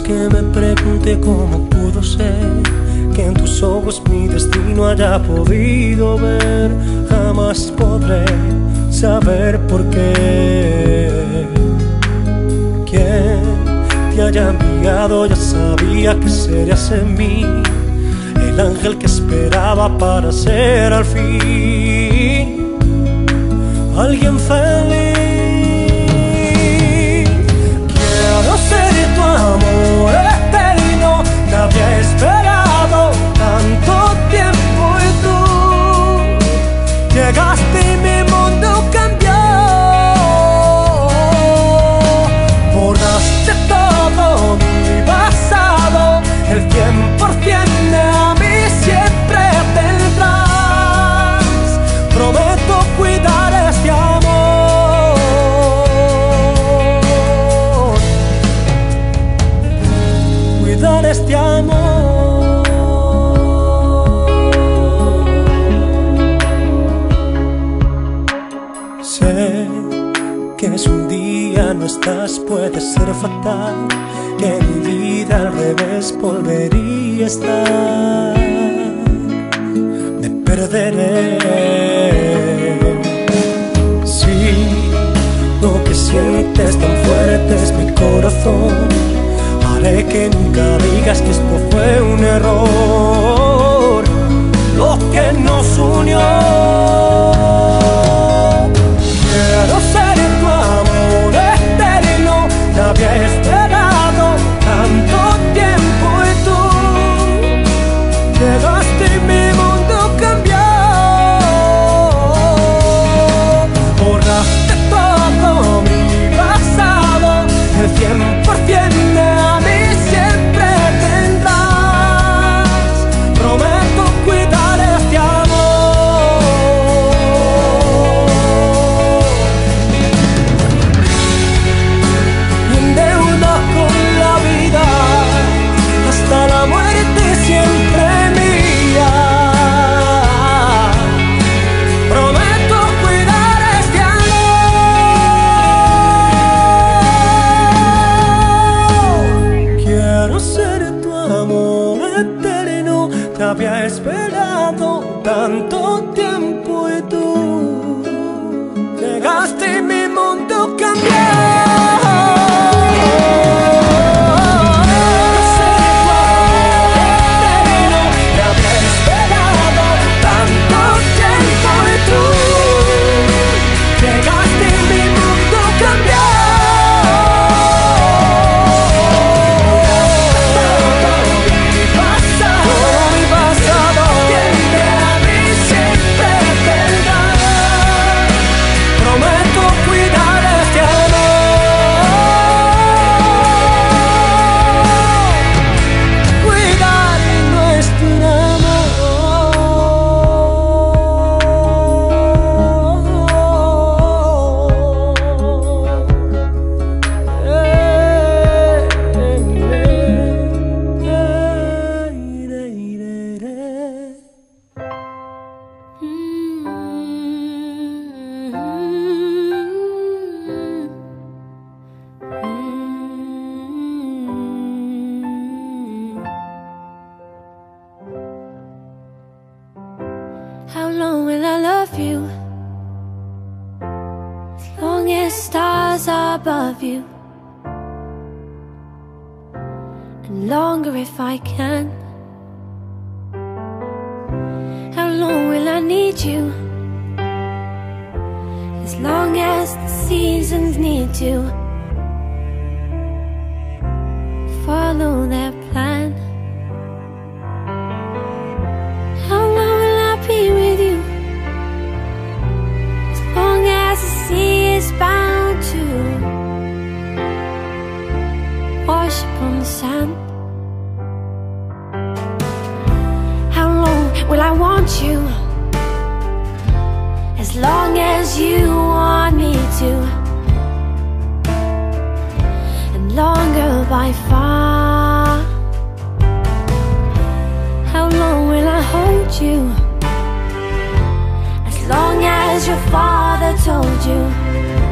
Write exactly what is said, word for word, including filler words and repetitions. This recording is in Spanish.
que me pregunte cómo pudo ser que en tus ojos mi destino haya podido ver. Jamás podré saber por qué. Quien te haya enviado ya sabía que serías en mí el ángel que esperaba para ser al fin alguien feliz. Quiero ser tu amor eterno, te había esperado tanto tiempo y tú llegaste y mi mundo cambió. Borraste todo mi pasado, el cien por ciento de a mí siempre tendrás. Prometo cuidar este amor, cuidar este amor. Sé que si un día no estás puede ser fatal, que mi vida al revés volvería a estar. Me perderé si lo que sientes tan fuerte es mi corazón. Haré que nunca digas que esto fue un error, lo que nos unió. Quiero ser tu amor eterno, te había esperado tanto tiempo y tú llegaste y mi mundo cambió. Borraste todo mi pasado, el cien por ciento de a mí siempre tendrás. Prometo cuidar este amor, y en deuda con la vida hasta la muerte siempre mía. Prometo cuidar este amor. Quiero ser tu amor eterno, te había esperado tanto tiempo y tú llegaste y mi mundo cambió. How long will I love you? As long as stars are above you, and longer if I can. How long will I need you? As long as the seasons need to follow their plan. How long will I be with you? As long as the sea is bound to wash upon the sand. How long will I want you? As long as you want me to, and longer by far. How long will I hold you? As long as your father told you.